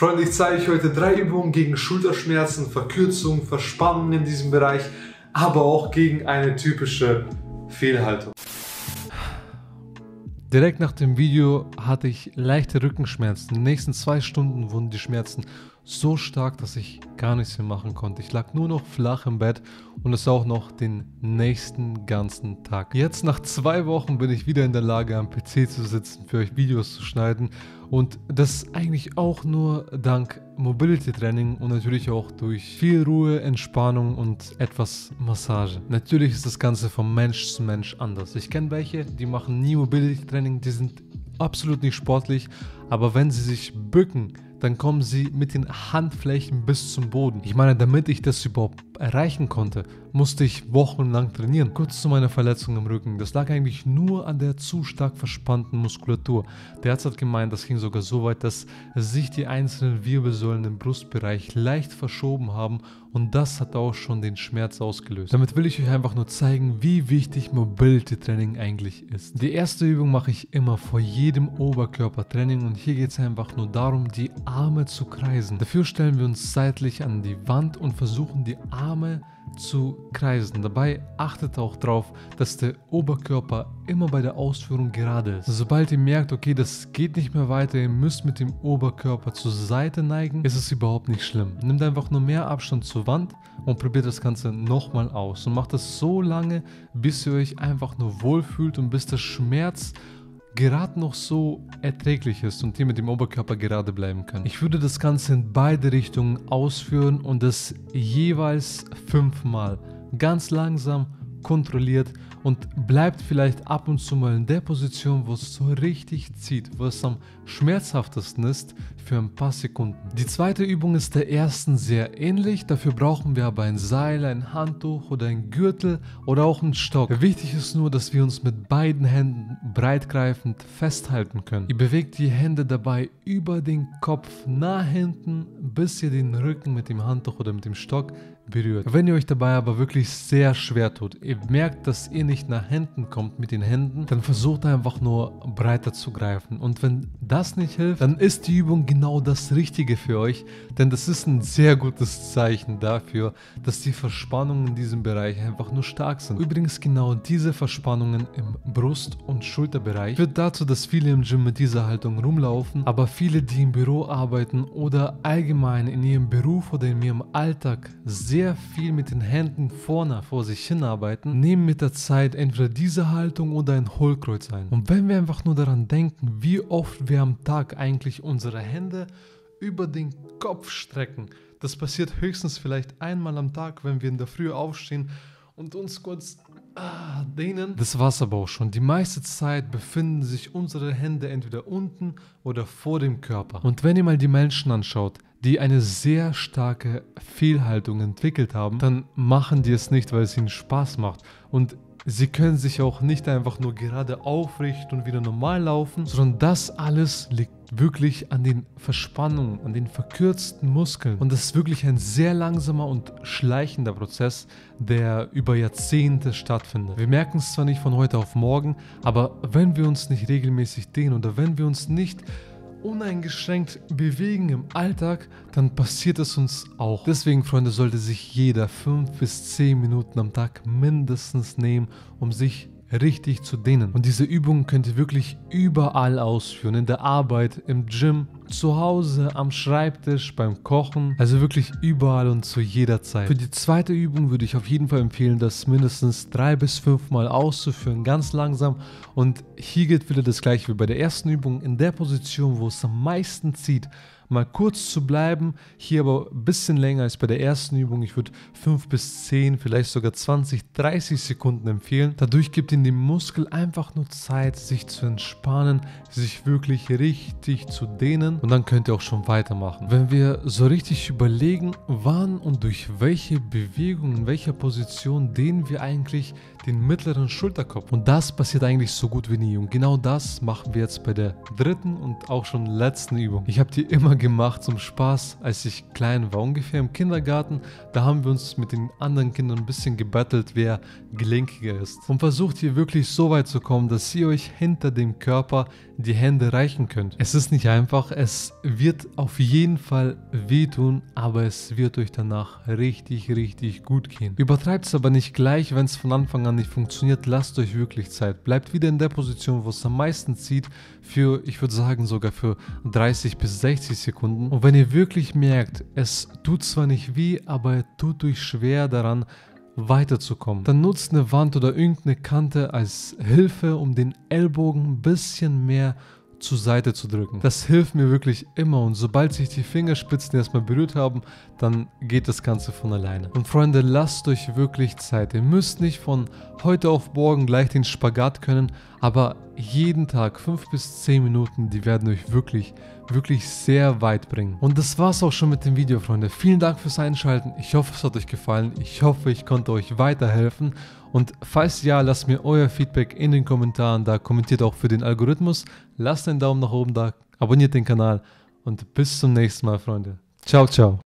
Freunde, ich zeige euch heute 3 Übungen gegen Schulterschmerzen, Verkürzung, Verspannung in diesem Bereich, aber auch gegen eine typische Fehlhaltung. Direkt nach dem Video hatte ich leichte Rückenschmerzen. In den nächsten 2 Stunden wurden die Schmerzen so stark, dass ich gar nichts mehr machen konnte. Ich lag nur noch flach im Bett und das auch noch den nächsten ganzen Tag. Jetzt nach 2 Wochen bin ich wieder in der Lage, am PC zu sitzen, für euch Videos zu schneiden. Und das eigentlich auch nur dank Mobility Training und natürlich auch durch viel Ruhe, Entspannung und etwas Massage. Natürlich ist das Ganze von Mensch zu Mensch anders. Ich kenne welche, die machen nie Mobility Training, die sind absolut nicht sportlich, aber wenn sie sich bücken, dann kommen sie mit den Handflächen bis zum Boden. Ich meine, damit ich das überhaupt erreichen konnte, musste ich wochenlang trainieren. Kurz zu meiner Verletzung im Rücken. Das lag eigentlich nur an der zu stark verspannten Muskulatur. Der Arzt hat gemeint, das ging sogar so weit, dass sich die einzelnen Wirbelsäulen im Brustbereich leicht verschoben haben und das hat auch schon den Schmerz ausgelöst. Damit will ich euch einfach nur zeigen, wie wichtig Mobility Training eigentlich ist. Die erste Übung mache ich immer vor jedem Oberkörpertraining und hier geht es einfach nur darum, die Arme zu kreisen. Dafür stellen wir uns seitlich an die Wand und versuchen die Arme zu kreisen. Dabei achtet auch darauf, dass der Oberkörper immer bei der Ausführung gerade ist. Sobald ihr merkt, okay, das geht nicht mehr weiter, ihr müsst mit dem Oberkörper zur Seite neigen, ist es überhaupt nicht schlimm. Nehmt einfach nur mehr Abstand zur Wand und probiert das Ganze nochmal aus und macht das so lange, bis ihr euch einfach nur wohlfühlt und bis der Schmerz gerade noch so erträglich ist und ihr mit dem Oberkörper gerade bleiben könnt. Ich würde das Ganze in beide Richtungen ausführen und das jeweils 5 Mal. Ganz langsam, kontrolliert und bleibt vielleicht ab und zu mal in der Position, wo es so richtig zieht, wo es am schmerzhaftesten ist, für ein paar Sekunden. Die zweite Übung ist der ersten sehr ähnlich, dafür brauchen wir aber ein Seil, ein Handtuch oder ein Gürtel oder auch einen Stock. Wichtig ist nur, dass wir uns mit beiden Händen breitgreifend festhalten können. Ihr bewegt die Hände dabei über den Kopf nach hinten, bis ihr den Rücken mit dem Handtuch oder mit dem Stock berührt. Wenn ihr euch dabei aber wirklich sehr schwer tut, ihr merkt, dass ihr nicht nach hinten kommt mit den Händen, dann versucht einfach nur breiter zu greifen. Und wenn das nicht hilft, dann ist die Übung genau das Richtige für euch, denn das ist ein sehr gutes Zeichen dafür, dass die Verspannungen in diesem Bereich einfach nur stark sind. Übrigens genau diese Verspannungen im Brust- und Schulterbereich führt dazu, dass viele im Gym mit dieser Haltung rumlaufen, aber viele, die im Büro arbeiten oder allgemein in ihrem Beruf oder in ihrem Alltag sehr viel mit den Händen vorne vor sich hinarbeiten, nehmen mit der Zeit entweder diese Haltung oder ein Hohlkreuz ein. Und wenn wir einfach nur daran denken, wie oft wir am Tag eigentlich unsere Hände über den Kopf strecken, das passiert höchstens vielleicht einmal am Tag, wenn wir in der Früh aufstehen und uns kurz dehnen. Das war's aber auch schon. Die meiste Zeit befinden sich unsere Hände entweder unten oder vor dem Körper. Und wenn ihr mal die Menschen anschaut, die eine sehr starke Fehlhaltung entwickelt haben, dann machen die es nicht, weil es ihnen Spaß macht. Und sie können sich auch nicht einfach nur gerade aufrichten und wieder normal laufen, sondern das alles liegt wirklich an den Verspannungen, an den verkürzten Muskeln. Und das ist wirklich ein sehr langsamer und schleichender Prozess, der über Jahrzehnte stattfindet. Wir merken es zwar nicht von heute auf morgen, aber wenn wir uns nicht regelmäßig dehnen oder wenn wir uns nicht uneingeschränkt bewegen im Alltag, dann passiert es uns auch. Deswegen, Freunde, sollte sich jeder 5 bis 10 Minuten am Tag mindestens nehmen, um sich richtig zu dehnen. Und diese Übungen könnt ihr wirklich überall ausführen. In der Arbeit, im Gym, zu Hause, am Schreibtisch, beim Kochen. Also wirklich überall und zu jeder Zeit. Für die zweite Übung würde ich auf jeden Fall empfehlen, das mindestens 3 bis 5 Mal auszuführen. Ganz langsam. Und hier gilt wieder das gleiche wie bei der ersten Übung. In der Position, wo es am meisten zieht, mal kurz zu bleiben, hier aber ein bisschen länger als bei der ersten Übung. Ich würde 5 bis 10, vielleicht sogar 20, 30 Sekunden empfehlen. Dadurch gibt Ihnen dem Muskel einfach nur Zeit, sich zu entspannen, sich wirklich richtig zu dehnen und dann könnt ihr auch schon weitermachen. Wenn wir so richtig überlegen, wann und durch welche Bewegung, in welcher Position dehnen wir eigentlich den mittleren Schulterkopf. Und das passiert eigentlich so gut wie nie. Und genau das machen wir jetzt bei der dritten und auch schon letzten Übung. Ich habe die immer gemacht zum Spaß, als ich klein war, ungefähr im Kindergarten. Da haben wir uns mit den anderen Kindern ein bisschen gebettelt, wer gelenkiger ist. Und versucht hier wirklich so weit zu kommen, dass ihr euch hinter dem Körper die Hände reichen könnt. Es ist nicht einfach, es wird auf jeden Fall wehtun, aber es wird euch danach richtig, richtig gut gehen. Übertreibt es aber nicht gleich, wenn es von Anfang an nicht funktioniert, lasst euch wirklich Zeit. Bleibt wieder in der Position, wo es am meisten zieht, für, ich würde sagen, sogar für 30 bis 60 Sekunden. Und wenn ihr wirklich merkt, es tut zwar nicht weh, aber es tut euch schwer daran, weiterzukommen, dann nutzt eine Wand oder irgendeine Kante als Hilfe, um den Ellbogen ein bisschen mehr zur Seite zu drücken. Das hilft mir wirklich immer, und sobald sich die Fingerspitzen erstmal berührt haben, dann geht das Ganze von alleine. Und Freunde, lasst euch wirklich Zeit. Ihr müsst nicht von heute auf morgen gleich den Spagat können, aber jeden Tag 5 bis 10 Minuten, die werden euch wirklich, wirklich sehr weit bringen. Und das war's auch schon mit dem Video, Freunde. Vielen Dank fürs Einschalten. Ich hoffe, es hat euch gefallen. Ich hoffe, ich konnte euch weiterhelfen. Und falls ja, lasst mir euer Feedback in den Kommentaren da. Kommentiert auch für den Algorithmus. Lasst einen Daumen nach oben da. Abonniert den Kanal. Und bis zum nächsten Mal, Freunde. Ciao, ciao.